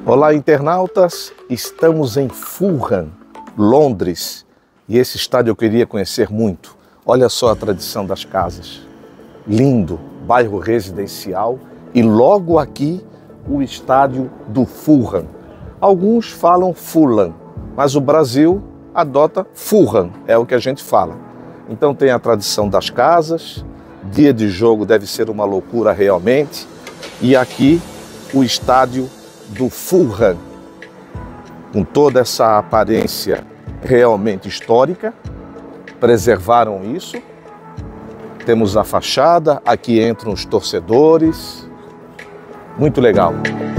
Olá, internautas! Estamos em Fulham, Londres, e esse estádio eu queria conhecer muito. Olha só a tradição das casas. Lindo, bairro residencial e logo aqui o estádio do Fulham. Alguns falam Fulham, mas o Brasil adota Fulham, é o que a gente fala. Então tem a tradição das casas, dia de jogo deve ser uma loucura realmente, e aqui o estádio do Fulham, com toda essa aparência realmente histórica, preservaram isso. Temos a fachada, aqui entram os torcedores, muito legal.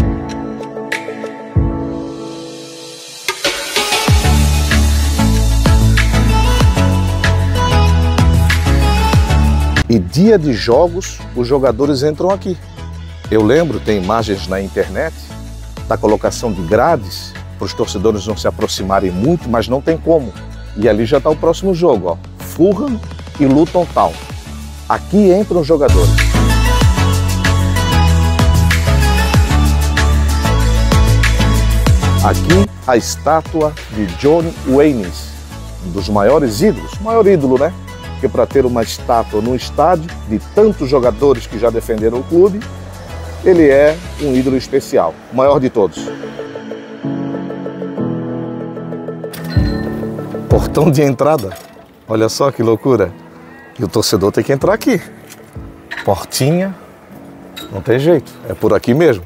E dia de jogos, os jogadores entram aqui. Eu lembro, tem imagens na internet, da colocação de grades, para os torcedores não se aproximarem muito, mas não tem como. E ali já está o próximo jogo, ó. Fulham e Luton Town. Aqui entram os jogadores. Aqui a estátua de John Wayne, um dos maiores ídolos, o maior ídolo, né? Porque para ter uma estátua no estádio de tantos jogadores que já defenderam o clube, ele é um ídolo especial, o maior de todos. Portão de entrada, olha só que loucura. E o torcedor tem que entrar aqui. Portinha, não tem jeito, é por aqui mesmo.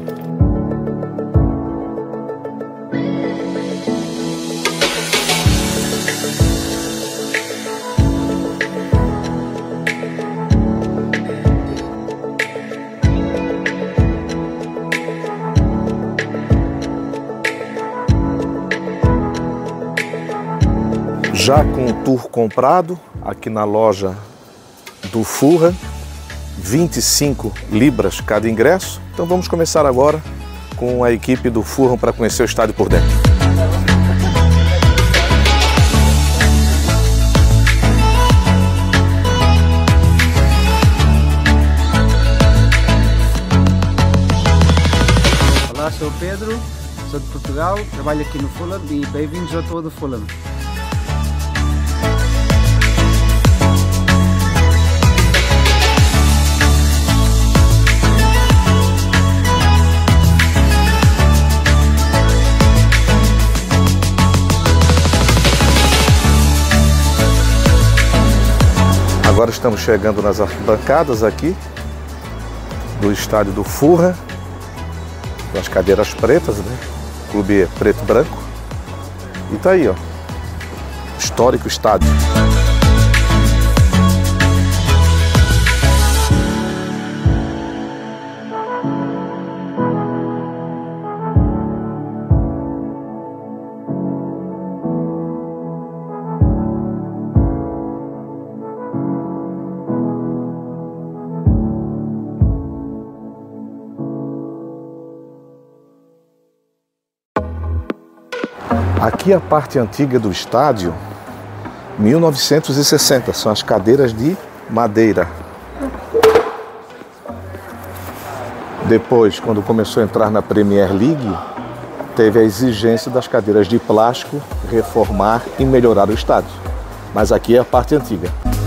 Já com o tour comprado, aqui na loja do Fulham, 25 libras cada ingresso. Então vamos começar agora com a equipe do Fulham para conhecer o estádio por dentro. Olá, sou o Pedro, sou de Portugal, trabalho aqui no Fulham e bem-vindos ao todo Fulham. Agora estamos chegando nas arquibancadas aqui do estádio do Fulham, com as cadeiras pretas, né? O clube é preto e branco. E tá aí, ó, histórico estádio. Aqui a parte antiga do estádio, 1960, são as cadeiras de madeira. Depois, quando começou a entrar na Premier League, teve a exigência das cadeiras de plástico reformar e melhorar o estádio. Mas aqui é a parte antiga.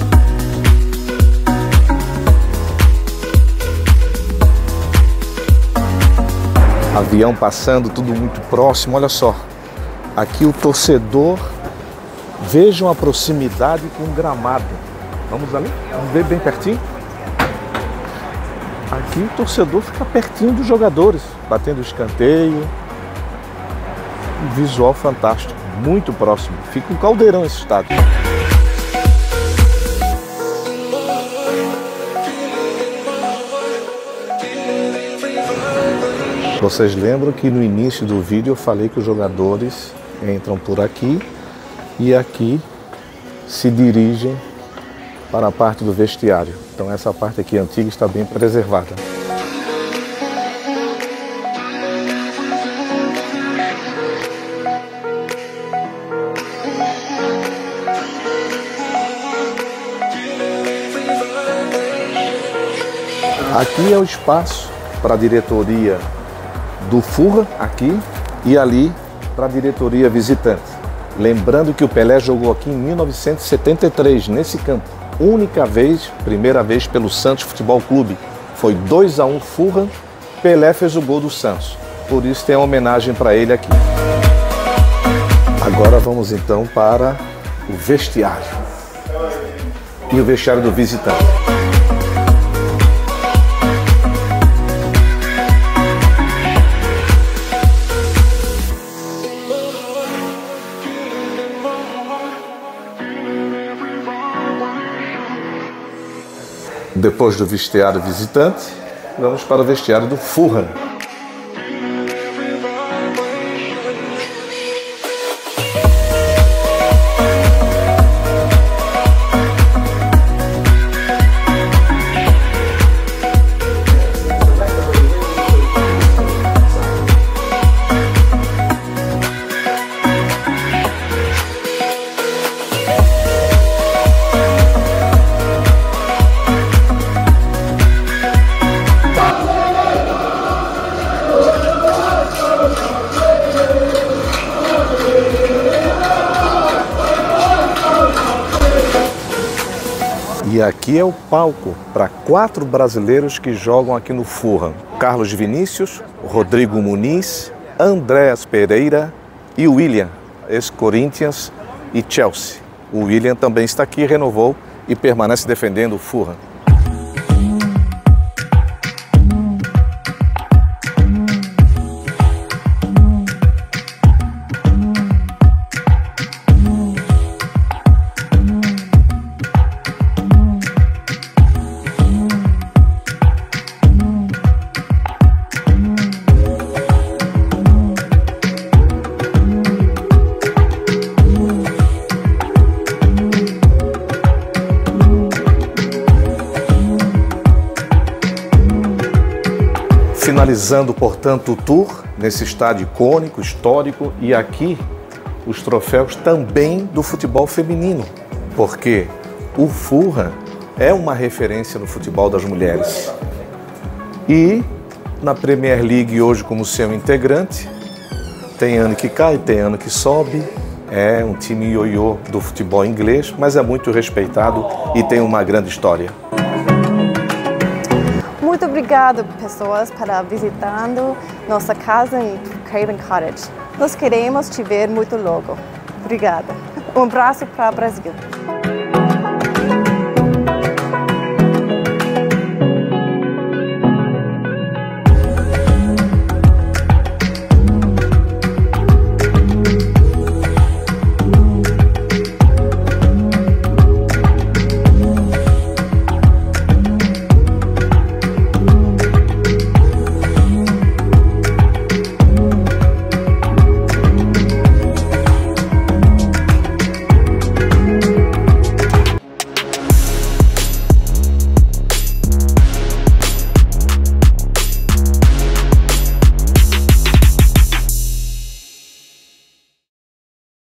Avião passando, tudo muito próximo, olha só. Aqui o torcedor, vejam a proximidade com o gramado. Vamos ali? Vamos ver bem pertinho? Aqui o torcedor fica pertinho dos jogadores, batendo escanteio. Um visual fantástico, muito próximo. Fica um caldeirão esse estádio. Vocês lembram que no início do vídeo eu falei que os jogadores entram por aqui e aqui se dirigem para a parte do vestiário. Então essa parte aqui antiga está bem preservada. Aqui é o espaço para a diretoria do Fulham, aqui, e ali para a diretoria visitante. Lembrando que o Pelé jogou aqui em 1973, nesse campo. Primeira vez pelo Santos Futebol Clube. Foi 2-1 Fulham, Pelé fez o gol do Santos. Por isso tem a homenagem para ele aqui. Agora vamos então para o vestiário. E o vestiário do visitante. Depois do vestiário visitante, vamos para o vestiário do Fulham. E aqui é o palco para 4 brasileiros que jogam aqui no Fulham. Carlos Vinícius, Rodrigo Muniz, Andréas Pereira e o William, ex-Corinthians e Chelsea. O William também está aqui, renovou e permanece defendendo o Fulham. Finalizando, portanto, o tour nesse estádio icônico, histórico, e aqui os troféus também do futebol feminino, porque o Fulham é uma referência no futebol das mulheres. E na Premier League hoje como seu integrante, tem ano que cai, tem ano que sobe, é um time ioiô do futebol inglês, mas é muito respeitado e tem uma grande história. Muito obrigado, pessoas, para visitando nossa casa em Craven Cottage. Nós queremos te ver muito logo. Obrigada. Um abraço para o Brasil.